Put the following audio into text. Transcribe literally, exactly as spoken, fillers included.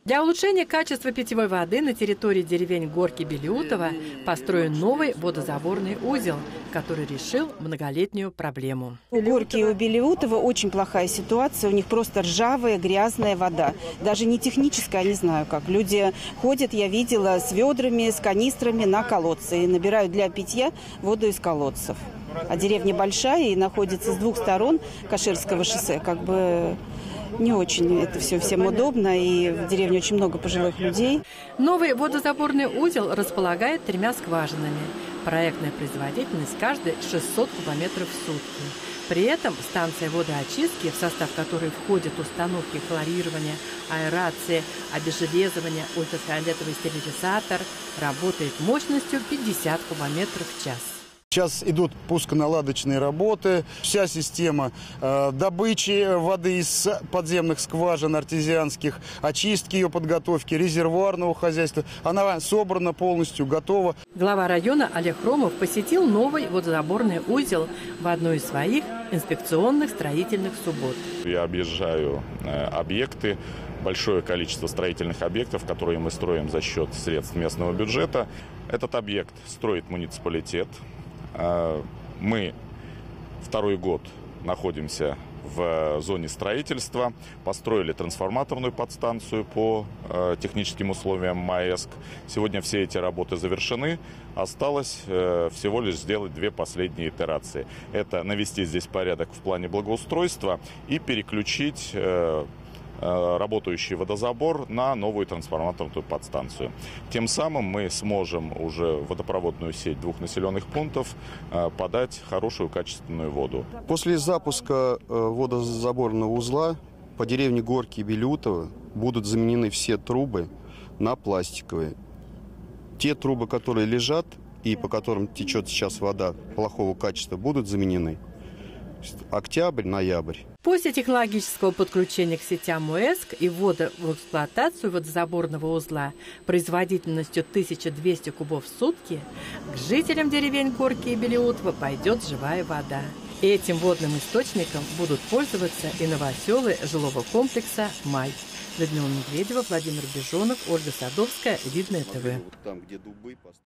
Для улучшения качества питьевой воды на территории деревень Горки и Белиутово построен новый водозаборный узел, который решил многолетнюю проблему. У Горки и у Белиутова очень плохая ситуация. У них просто ржавая, грязная вода. Даже не техническая, не знаю как. Люди ходят, я видела, с ведрами, с канистрами на колодцы и набирают для питья воду из колодцев. А деревня большая и находится с двух сторон Каширского шоссе. Как бы не очень это все всем удобно, и в деревне очень много пожилых людей. Новый водозаборный узел располагает тремя скважинами. Проектная производительность каждой шестьсот кубометров в сутки. При этом станция водоочистки, в состав которой входят установки хлорирования, аэрации, обезжелезывания, ультрафиолетовый стерилизатор, работает мощностью пятьдесят кубометров в час. Сейчас идут пусконаладочные работы, вся система э, добычи воды из подземных скважин артезианских, очистки ее подготовки, резервуарного хозяйства, она собрана полностью, готова. Глава района Олег Хромов посетил новый водозаборный узел в одной из своих инспекционных строительных суббот. Я объезжаю э, объекты, большое количество строительных объектов, которые мы строим за счет средств местного бюджета. Этот объект строит муниципалитет. Мы второй год находимся в зоне строительства, построили трансформаторную подстанцию по техническим условиям МАЭСК. Сегодня все эти работы завершены. Осталось всего лишь сделать две последние итерации. Это навести здесь порядок в плане благоустройства и переключить работающий водозабор на новую трансформаторную подстанцию. Тем самым мы сможем уже в водопроводную сеть двух населенных пунктов подать хорошую качественную воду. После запуска водозаборного узла по деревне Горки и Белиутово будут заменены все трубы на пластиковые. Те трубы, которые лежат и по которым течет сейчас вода плохого качества, будут заменены. Октябрь-ноябрь. После технологического подключения к сетям МУЭСК и ввода в эксплуатацию водозаборного узла производительностью тысяча двести кубов в сутки к жителям деревень Горки и Белиутово пойдет живая вода. Этим водным источником будут пользоваться и новоселы жилого комплекса «Май». Людмила Медведева, Владимир Бежонов, Ольга Садовская, Видное ТВ.